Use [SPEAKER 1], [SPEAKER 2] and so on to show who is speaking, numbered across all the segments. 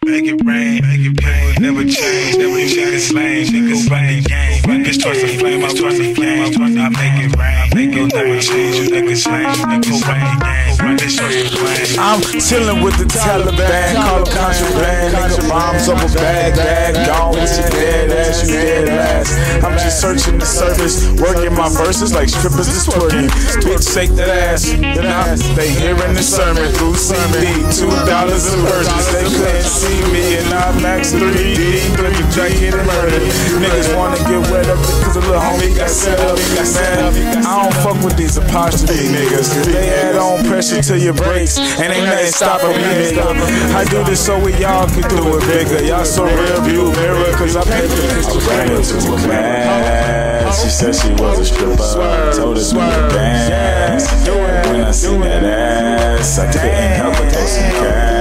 [SPEAKER 1] Make it rain, never change, niggas lame, niggas run the game, this towards the flame, I run the flame, I make it rain, never change, you niggas lame, niggas run the game, run this towards the flame.
[SPEAKER 2] I'm chillin' with the Taliban, call them contraband, nigga bombs up a bag, gone with your dead ass, you dead last. I'm just searching the surface, working my verses like strippers is twerking. Bitch, shake that ass, they hearing the sermon through CD, $2 a purchase, they couldn't see me and I max 3D, but you try get murdered. Niggas wanna get wet up because a little homie got set up. Man, I don't fuck with these apostrophe niggas, cause they add on pressure to your brakes, and ain't nothing stopping me, nigga. I do this so we y'all can do it bigger. Y'all so real view mirror, cause I paint the picture. I ran into a class, she said she was a stripper, told her to dance. When I seen that ass, I couldn't help but throw some cash.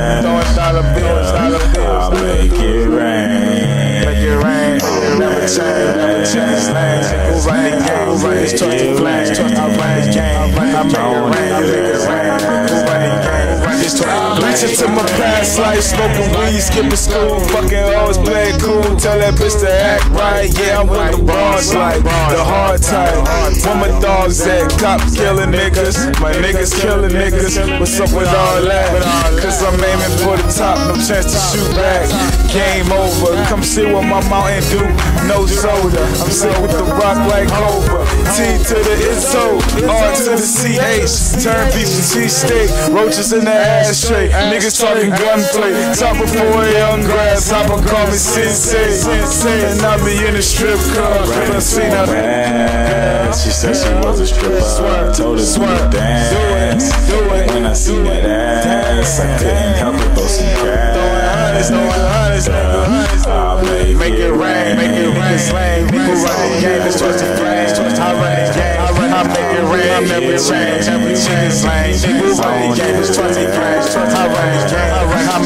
[SPEAKER 2] I'll make it rain. Make it rain. Never change. Who run the game? Who run this trust the flames? I run the game. I make it rain. I make it rain. Who run the game? Run this trust the flames. Reaching to my past life, smoking weed, skipping school, fucking always playing cool. Tell that bitch to act right. Yeah, I'm with the bars like the hard type. Where my dogs at? Cops killing niggas. My niggas killing niggas. What's up with all that? Cause I'm aiming for the top, no chance to shoot back. Game over, come see what my Mountain Dew, no soda. I'm sick with the rock like Cobra. T to the ISO, R to the CH. Turn beef to cheesesteak, roaches in the ashtray. Niggas talking gunplay, top of 4 young grass. Hopper call me Sensei, and I be in the strip club. She said she was a stripper, told her to dance. When I seen that ass, I couldn't help but throw some cash. I'll make it rain, make it rain. People run the game, it's just a flame. I run the game, I make it rain, I never change. Every nigga's lame. People run the game, it's 20 flames. I run the game, I